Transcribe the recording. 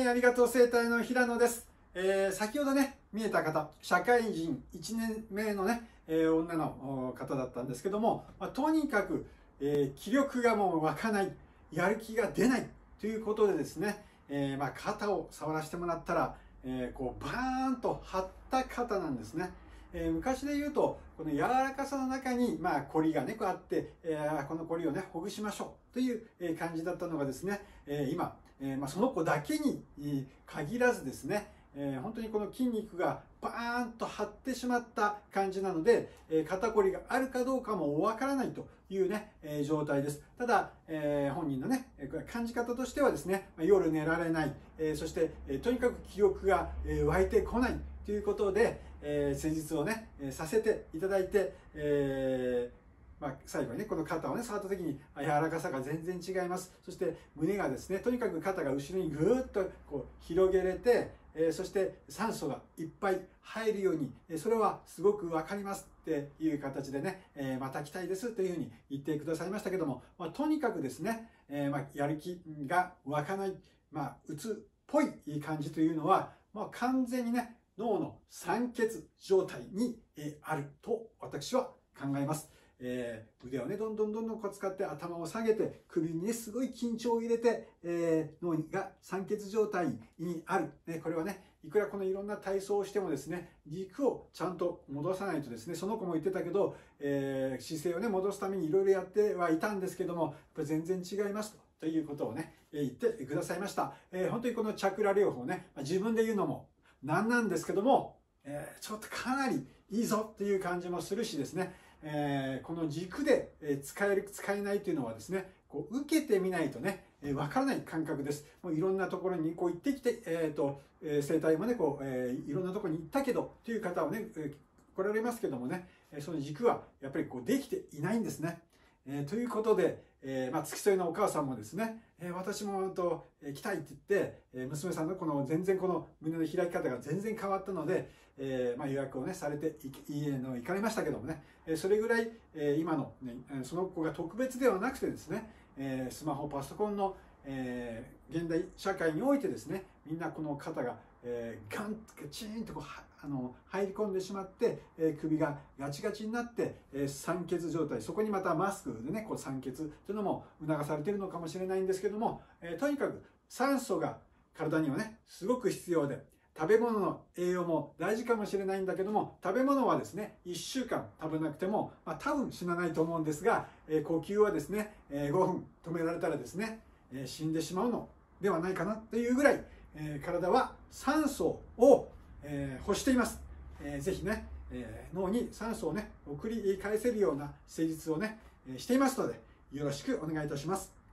ありがとう生態の平野です。先ほどね、見えた方、社会人1年目のね、女の方だったんですけども、とにかく、気力がもう湧かない、やる気が出ないということでですね、肩を触らせてもらったら、こうバーンと張った肩なんですね。昔で言うとこの柔らかさの中にコリがねこうあって、このコリをねほぐしましょうという感じだったのがですね、今、その子だけに限らずですね、本当にこの筋肉がバーンと張ってしまった感じなので、肩こりがあるかどうかもわからないというね、状態です。ただ、本人のね感じ方としてはですね、夜寝られない、そして、とにかく記憶が湧いてこないということで、施術をねさせていただいて、最後にねこの肩をね触った時に柔らかさが全然違います。そして胸がですね、とにかく肩が後ろにぐーっとこう広げれて、そして酸素がいっぱい入るように、それはすごく分かりますっていう形でね、また来たいですというふうに言ってくださいましたけども、とにかくですね、やる気が湧かない、うつっぽい感じというのは、完全にね脳の酸欠状態にあると私は考えます。腕をねどんどんこう使って頭を下げて首にねすごい緊張を入れて、脳が酸欠状態にある、これはねいくらこのいろんな体操をしてもですね、軸をちゃんと戻さないとですね、その子も言ってたけど、姿勢をね戻すためにいろいろやってはいたんですけども、やっぱり全然違いますということをね言ってくださいました。本当にこのチャクラ療法ね、自分で言うのもなんなんですけども、ちょっとかなりいいぞっていう感じもするしですね、この軸で使える使えないというのはですね、こう受けてみないとねわからない感覚です。もういろんなところにこう行ってきて、整体もねこう、いろんなところに行ったけどという方はね、来られますけどもね、その軸はやっぱりこうできていないんですね。ということで、付き添いのお母さんもですね、私も来たいって言って、娘さんのこの全然この胸の開き方が全然変わったので、予約をねされて行かれましたけどもね、それぐらい、今の、ね、その子が特別ではなくてですね、スマホパソコンの、現代社会においてですね、みんなこの肩が、ガンとチーンとこう入り込んでしまって、首がガチガチになって、酸欠状態、そこにまたマスクでねこう酸欠というのも促されているのかもしれないんですけども、とにかく酸素が体にはねすごく必要で、食べ物の栄養も大事かもしれないんだけども、食べ物はですね1週間食べなくても、多分死なないと思うんですが、呼吸はですね5分止められたらですね死んでしまうのではないかなというぐらい、体は酸素を欲しています。ぜひね、脳に酸素をね送り返せるような施術をねしていますので、よろしくお願いいたします。